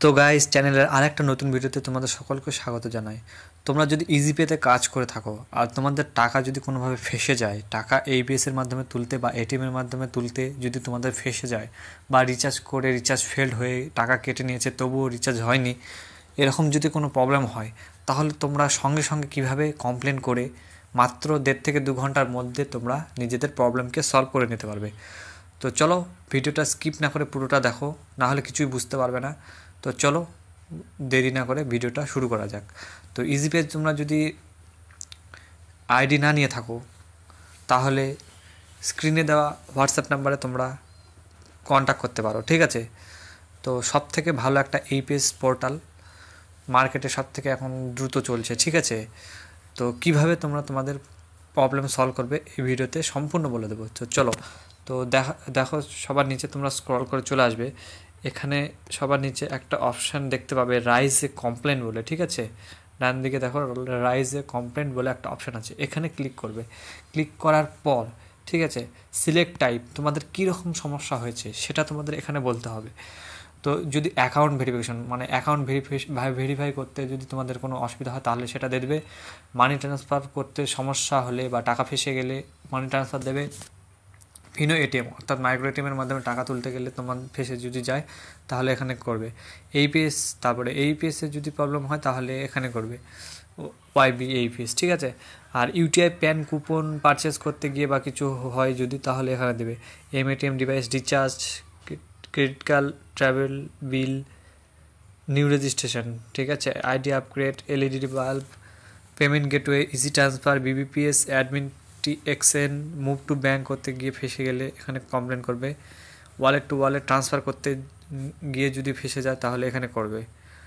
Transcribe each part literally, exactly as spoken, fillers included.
তো গাইস চ্যানেলের আরেকটা নতুন ভিডিওতে তোমাদের সকলকে স্বাগত জানাই। তোমরা যদি ইজিপেতে কাজ করে থাকো আর তোমাদের টাকা যদি কোনোভাবে ফেসে যায়, টাকা এবিএস এর মাধ্যমে তুলতে বা এটিএম এর মাধ্যমে তুলতে যদি তোমাদের ফেসে যায় বা রিচার্জ করে রিচার্জ ফেলড হয়ে টাকা কেটে নিয়েছে তবুও রিচার্জ হয়নি, এরকম যদি কোনো প্রবলেম হয় তাহলে তোমরা সঙ্গে সঙ্গে কিভাবে কমপ্লেন করে মাত্র দেড় থেকে দু ঘন্টার মধ্যে তোমরা নিজেদের প্রবলেমকে সলভ করে নিতে পারবে। তো চলো ভিডিওটা স্কিপ না করে পুরোটা দেখো, না হলে কিছুই বুঝতে পারবে না। তো চলো দেরি না করে ভিডিওটা শুরু করা যাক। তো ইজিপে তোমরা যদি আইডি না নিয়ে থাকো তাহলে স্ক্রিনে দেওয়া হোয়াটসঅ্যাপ নাম্বারে তোমরা কন্ট্যাক্ট করতে পারো, ঠিক আছে। তো সব থেকে ভালো একটা এইপিএস পোর্টাল মার্কেটে সব থেকে এখন দ্রুত চলছে, ঠিক আছে। তো কিভাবে তোমরা তোমাদের প্রবলেম সলভ করবে এই ভিডিওতে সম্পূর্ণ বলে দেবো। তো চলো, তো দেখা দেখো সবার নিচে তোমরা স্ক্রল করে চলে আসবে, এখানে সবার নিচে একটা অপশান দেখতে পাবে রাইজ এ কমপ্লেন বলে, ঠিক আছে। ডান দিকে দেখো রাইজ এ কমপ্লেন বলে একটা অপশান আছে, এখানে ক্লিক করবে। ক্লিক করার পর ঠিক আছে, সিলেক্ট টাইপ, তোমাদের কীরকম সমস্যা হয়েছে সেটা তোমাদের এখানে বলতে হবে। তো যদি অ্যাকাউন্ট ভেরিফিকেশন মানে অ্যাকাউন্ট ভেরিফিকেশন ভেরিফাই করতে যদি তোমাদের কোনো অসুবিধা হয় তাহলে সেটা দিয়ে দেবে। মানি ট্রান্সফার করতে সমস্যা হলে বা টাকা ফেসে গেলে মানি ট্রান্সফার দেবে। ফিনো এটিএম অর্থাৎ মাইক্রো এটিএমের মাধ্যমে টাকা তুলতে গেলে তোমার ফেসে যদি যায় তাহলে এখানে করবে। এইপিএস তারপরে এইপিএসের যদি প্রবলেম হয় তাহলে এখানে করবে ওয়াইবি এইপিএস, ঠিক আছে। আর ইউটিআই প্যান কুপন পারচেস করতে গিয়ে বা কিছু হয় যদি তাহলে এখানে দেবে। M ATM device recharge, credit card, travel bill, new registration, ঠিক আছে, ID upgrade, LED bulb, payment gateway, easy transfer, BBPS, admin access, move to bank করতে গিয়ে ফেসে গেলে এখানে কমপ্লেন করবে। ওয়ালেট টু ওয়ালেট ট্রান্সফার করতে গিয়ে যদি ফেসে যায় তাহলে এখানে করবে।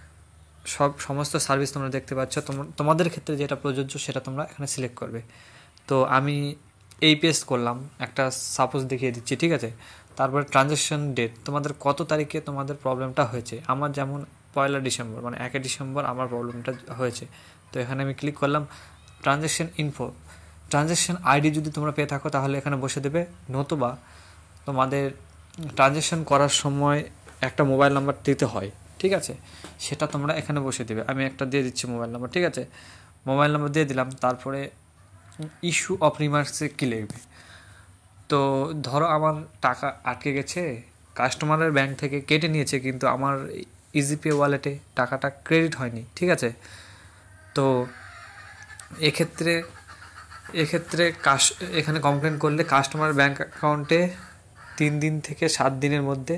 সব সমস্ত সার্ভিস তোমরা দেখতে পাচ্ছ, তোমাদের ক্ষেত্রে যেটা প্রযোজ্য সেটা তোমরা এখানে সিলেক্ট করবে। তো আমি এইপিএস করলাম, একটা সাপোজ দেখিয়ে দিচ্ছি, ঠিক আছে। তারপরে ট্রানজ্যাকশন ডেট, তোমাদের কত তারিখে তোমাদের প্রবলেমটা হয়েছে। আমার যেমন পয়লা ডিসেম্বর মানে একই ডিসেম্বর আমার প্রবলেমটা হয়েছে। তো এখানে আমি ক্লিক করলাম। ট্রানজ্যাকশন ইনফো, ট্রানজ্যাকশন আইডি যদি তোমরা পেয়ে থাকো তাহলে এখানে বসে দেবে, নতুবা তোমাদের ট্রানজ্যাকশন করার সময় একটা মোবাইল নাম্বার দিতে হয়, ঠিক আছে, সেটা তোমরা এখানে বসে দেবে। আমি একটা দিয়ে দিচ্ছি মোবাইল নাম্বার, ঠিক আছে, মোবাইল নাম্বার দিয়ে দিলাম। তারপরে ইস্যু অফ রিমার্কসে কী লিখবে। তো ধরো আমার টাকা আটকে গেছে, কাস্টমারের ব্যাংক থেকে কেটে নিয়েছে কিন্তু আমার ইজিপে ওয়ালেটে টাকাটা ক্রেডিট হয়নি, ঠিক আছে। তো এক্ষেত্রে এক্ষেত্রে কাস এখানে কমপ্লেন করলে কাস্টমার ব্যাঙ্ক অ্যাকাউন্টে তিন দিন থেকে সাত দিনের মধ্যে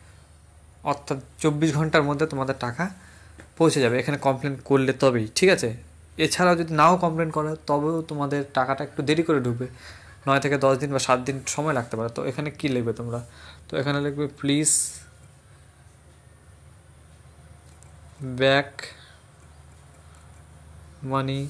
অর্থাৎ চব্বিশ ঘন্টার মধ্যে তোমাদের টাকা পৌঁছে যাবে এখানে কমপ্লেন করলে তবেই, ঠিক আছে। এছাড়াও যদি নাও কমপ্লেন করো তবেও তোমাদের টাকাটা একটু দেরি করে ঢুকবে, নয় থেকে দশ দিন বা সাত দিন সময় লাগতে পারে। তো এখানে কী লিখবে তোমরা, তো এখানে লিখবে প্লিজ ব্যাক মানি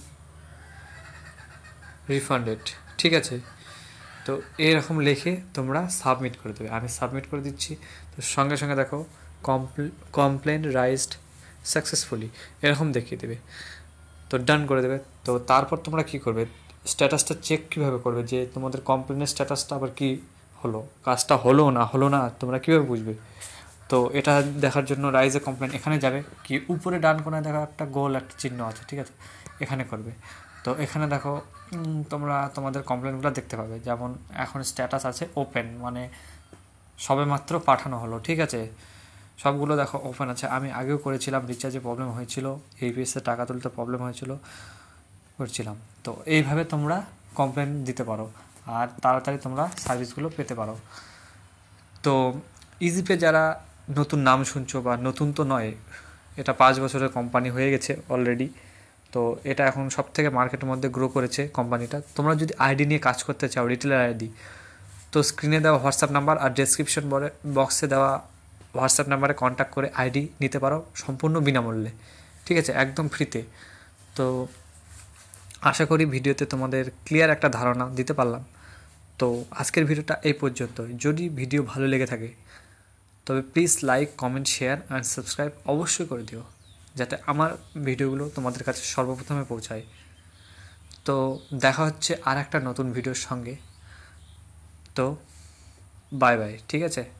রিফান্ডেড, ঠিক আছে। তো এরকম লিখে তোমরা সাবমিট করে দেবে। আমি সাবমিট করে দিচ্ছি। তো সঙ্গে সঙ্গে দেখো কমপ্লেন রাইজড সাকসেসফুলি এরকম দেখিয়ে দেবে। তো ডান করে দেবে। তো তারপর তোমরা কি করবে, স্ট্যাটাসটা চেক কীভাবে করবে যে তোমাদের কমপ্লেনের স্ট্যাটাসটা আবার কি হলো, কাজটা হলো না হলো না তোমরা কীভাবে বুঝবে। তো এটা দেখার জন্য রাইজ এ কমপ্লেন এখানে যাবে, কি উপরে ডান কোণায় দেখা একটা গোল একটা চিহ্ন আছে, ঠিক আছে, এখানে করবে। তো এখানে দেখো তোমরা তোমাদের কমপ্লেনগুলো দেখতে পাবে। যেমন এখন স্ট্যাটাস আছে ওপেন, মানে সবেমাত্র পাঠানো হলো, ঠিক আছে, সবগুলো দেখো ওপেন আছে। আমি আগেও করেছিলাম, রিচার্জে প্রবলেম হয়েছিল, এইপিএসে টাকা তুলতে প্রবলেম হয়েছিল, করছিলাম। তো এইভাবে তোমরা কমপ্লেন দিতে পারো আর তাড়াতাড়ি তোমরা সার্ভিসগুলো পেতে পারো। তো ইজিপে যারা নতুন নাম শুনছো বা নতুন তো নয়, এটা পাঁচ বছরের কোম্পানি হয়ে গেছে অলরেডি। তো এটা এখন সব থেকে মার্কেটের মধ্যে গ্রো করেছে কোম্পানিটা। তোমরা যদি আইডি নিয়ে কাজ করতে চাও, রিটেলার আইডি, তো স্ক্রিনে দেওয়া হোয়াটসঅ্যাপ নাম্বার আর ডেসক্রিপশন বক্সে দেওয়া হোয়াটসঅ্যাপ নাম্বারে কন্ট্যাক্ট করে আইডি নিতে পারো সম্পূর্ণ বিনামূল্যে, ঠিক আছে, একদম ফ্রিতে। তো আশা করি ভিডিওতে তোমাদের ক্লিয়ার একটা ধারণা দিতে পারলাম। তো আজকের ভিডিওটা এই পর্যন্তই। যদি ভিডিও ভালো লেগে থাকে তবে please like, comment, share and subscribe অবশ্যই করে দিও, যাতে আমার ভিডিওগুলো তোমাদের কাছে সর্বপ্রথমে পৌঁছায়। তো দেখা হচ্ছে আর একটা নতুন ভিডিওর সঙ্গে। তো বাই বাই, ঠিক আছে।